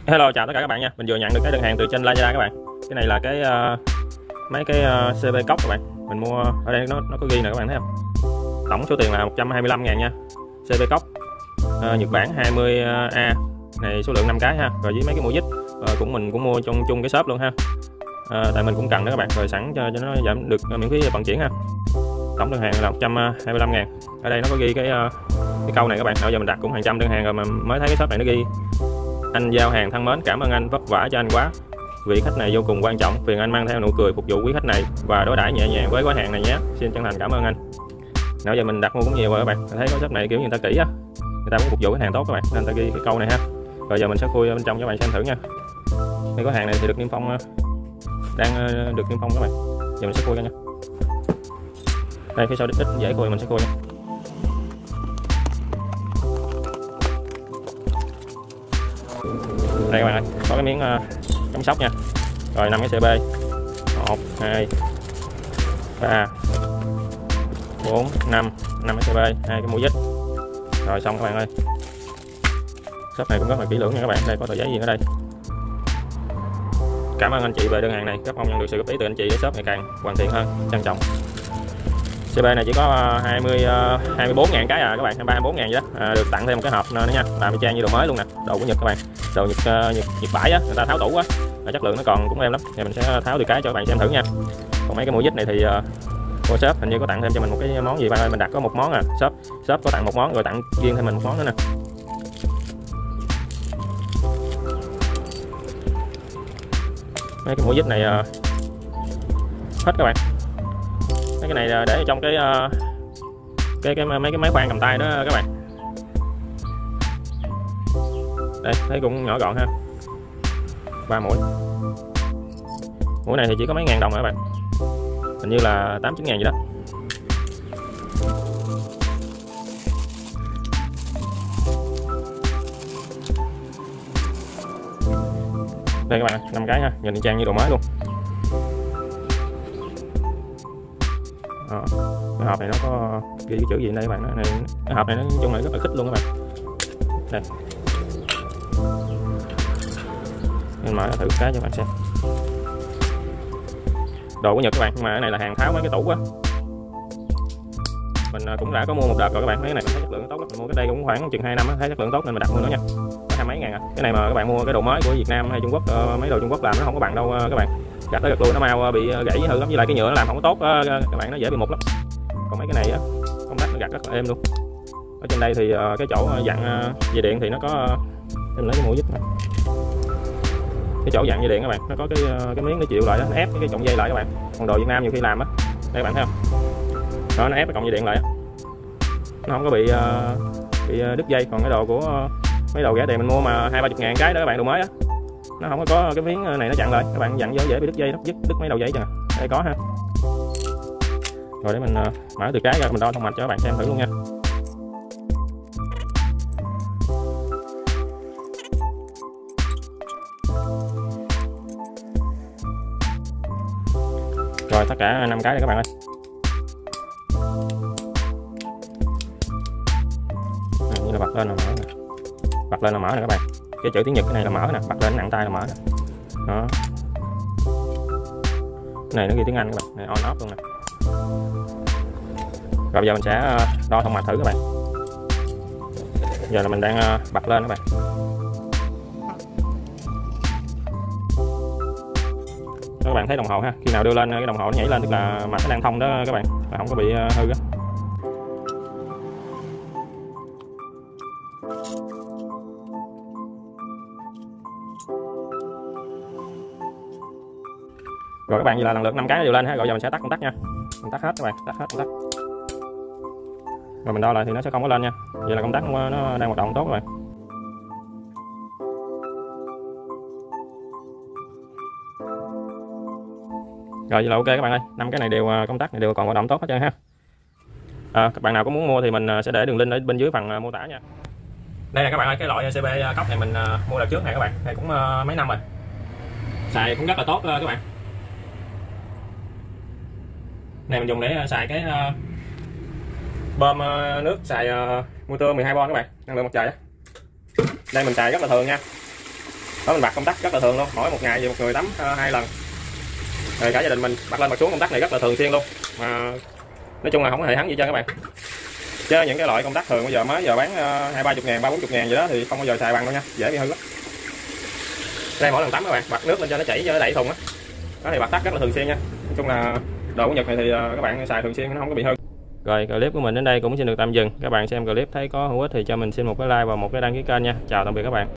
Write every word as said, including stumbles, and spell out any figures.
Hello, chào tất cả các bạn nha. Mình vừa nhận được cái đơn hàng từ trên Lazada các bạn. Cái này là cái uh, mấy cái uh, xê pê cốc các bạn. Mình mua ở đây nó nó có ghi nè các bạn thấy không? Tổng số tiền là một trăm hai mươi lăm ngàn nha. xê pê cốc uh, Nhật Bản hai mươi A. Này số lượng năm cái ha. Rồi với mấy cái mũi dít uh, cũng mình cũng mua trong chung cái shop luôn ha. Uh, tại mình cũng cần đó các bạn. Rồi sẵn cho, cho nó giảm được uh, miễn phí vận chuyển ha. Tổng đơn hàng là một trăm hai mươi lăm ngàn. Ở đây nó có ghi cái uh, cái câu này các bạn. Bây giờ mình đặt cũng hàng trăm đơn hàng rồi mà mới thấy cái shop này nó ghi: anh giao hàng thân mến, cảm ơn anh, vất vả cho anh quá. Vị khách này vô cùng quan trọng, phiền anh mang theo nụ cười phục vụ quý khách này và đối đãi nhẹ nhàng với gói hàng này nhé. Xin chân thành cảm ơn anh. Nào giờ mình đặt mua cũng nhiều rồi các bạn. Mình thấy có shop này kiểu người ta kỹ á, người ta muốn phục vụ khách hàng tốt các bạn, nên ta ghi cái câu này ha. Rồi giờ mình sẽ khui bên trong cho các bạn xem thử nha. Cái gói hàng này thì được niêm phong, đang được niêm phong các bạn. Giờ mình sẽ khui ra nha. Đây phía sau ít dễ khui, mình sẽ khui nha. Đây các bạn ơi, có cái miếng uh, chống sốc nha. Rồi năm cái xê pê. một, hai, ba, bốn, năm, năm cái xê pê, hai cái mũi dít. Rồi xong các bạn ơi. Shop này cũng rất là kỹ lưỡng nha các bạn. Đây có tờ giấy gì ở đây. Cảm ơn anh chị về đơn hàng này, rất mong nhận được sự góp ý từ anh chị để shop ngày càng hoàn thiện hơn. Trân trọng. xê pê này chỉ có hai mươi, hai mươi bốn ngàn cái à các bạn, hai mươi ba, hai mươi bốn ngàn vậy đó. À, được tặng thêm một cái hộp nữa nha, làm y chang như đồ mới luôn nè, đồ của Nhật các bạn. Đồ Nhật, uh, Nhật, Nhật bãi á, người ta tháo tủ á, chất lượng nó còn cũng êm lắm. Thì mình sẽ tháo từ cái cho các bạn xem thử nha. Còn mấy cái mũi dít này thì uh, cô shop hình như có tặng thêm cho mình một cái món gì bạn ơi, mình đặt có một món à, shop shop có tặng một món rồi tặng riêng thêm mình một món nữa nè. Mấy cái mũi dít này uh, hết các bạn. Mấy cái này để trong cái uh, cái cái mấy cái máy khoan cầm tay đó các bạn. Đây thấy cũng nhỏ gọn ha. Ba mũi. Mũi này thì chỉ có mấy ngàn đồng các bạn. Hình như là tám chín ngàn gì đó. Đây các bạn, năm cái ha, nhìn y chang như đồ mới luôn. Đó. Cái hộp này nó có ghi cái chữ gì đây các bạn. Này, cái hộp này nó nói chung là rất là khích luôn các bạn. Đây. Mình mở thử cái cho các bạn xem. Đồ của Nhật các bạn, nhưng mà cái này là hàng tháo mấy cái tủ á. Mình cũng đã có mua một đợt rồi các bạn, mấy cái này mình thấy chất lượng tốt lắm. Mình mua cái đây cũng khoảng chừng hai năm á, thấy chất lượng tốt nên mình đặt mua nữa nha. Có hai mấy ngàn à. Cái này mà các bạn mua cái đồ mới của Việt Nam hay Trung Quốc, mấy đồ Trung Quốc làm nó không có bằng đâu các bạn. Gạch nó gật luôn, nó mau bị gãy hư lắm, với lại cái nhựa nó làm không có tốt các bạn, nó dễ bị mục lắm. Còn mấy cái này á, công tắc nó gặt rất là êm luôn. Ở trên đây thì cái chỗ dặn dây điện thì nó có, em lấy cái mũi dít này. Cái chỗ dặn dây điện các bạn, nó có cái cái miếng để chịu lại đó, nó ép cái cọng dây lại các bạn. Còn đồ Việt Nam nhiều khi làm á, đây các bạn thấy không? Đó, nó ép cái cọng dây điện lại á, nó không có bị bị đứt dây. Còn cái đồ của mấy đồ rẻ tiền mình mua mà hai ba chục ngàn cái đó các bạn, đồ mới á, nó không có có cái miếng này nó chặn lại, các bạn dặn vô dễ bị đứt dây lắm, đứt đứt mấy đầu dây chứ nè. Đây có ha. Rồi để mình mở từ cái ra mình đo thông mạch cho các bạn xem thử luôn nha. Rồi tất cả năm cái đây các bạn ơi. À, như là bật lên là mở nè. Bật lên là mở nè các bạn. Cái chữ tiếng Nhật cái này là mở nè, bật lên nặng tay là mở nè. Đó. Cái này nó ghi tiếng Anh các bạn, này on off luôn nè. Rồi bây giờ mình sẽ đo thông mạch thử các bạn. Giờ là mình đang bật lên các bạn. Các bạn thấy đồng hồ ha, khi nào đưa lên cái đồng hồ nó nhảy lên tức là mạch nó đang thông đó các bạn, là không có bị hư á. Rồi các bạn, vậy là lần lượt năm cái đều lên ha. Rồi giờ mình sẽ tắt công tắc nha. Mình tắt hết các bạn, tắt hết công tắc. Rồi mình đo lại thì nó sẽ không có lên nha. Vậy là công tắc nó đang hoạt động tốt rồi. Rồi vậy là ok các bạn ơi, năm cái này đều công tắc này đều còn hoạt động tốt hết trơn ha. À, các bạn nào có muốn mua thì mình sẽ để đường link ở bên dưới phần mô tả nha. Đây là các bạn ơi, cái loại xê pê cốc này mình mua đợt trước này các bạn, này cũng mấy năm rồi, xài cũng rất là tốt các bạn. Này mình dùng để xài cái bơm nước, xài motor mười hai von các bạn, năng lượng mặt trời á. Đây mình xài rất là thường nha. đó, mình bật công tắc rất là thường luôn, mỗi một ngày về một người tắm uh, hai lần, rồi cả gia đình mình bật lên bật xuống công tắc này rất là thường xuyên luôn, mà nói chung là không có hề hắn gì trơn các bạn. Chứ những cái loại công tắc thường bây giờ mới giờ bán hai ba chục ngàn, ba bốn chục ngàn vậy đó thì không bao giờ xài bằng đâu nha, dễ bị hư lắm. Đây mỗi lần tắm các bạn bật nước lên cho nó chảy cho nó đẩy thùng á, đó thì bật tắt rất là thường xuyên nha. Nói chung là đồ của Nhật này thì các bạn xài thường xuyên nó không có bị hư. Rồi clip của mình đến đây cũng xin được tạm dừng. Các bạn xem clip thấy có hữu ích thì cho mình xin một cái like và một cái đăng ký kênh nha. Chào tạm biệt các bạn.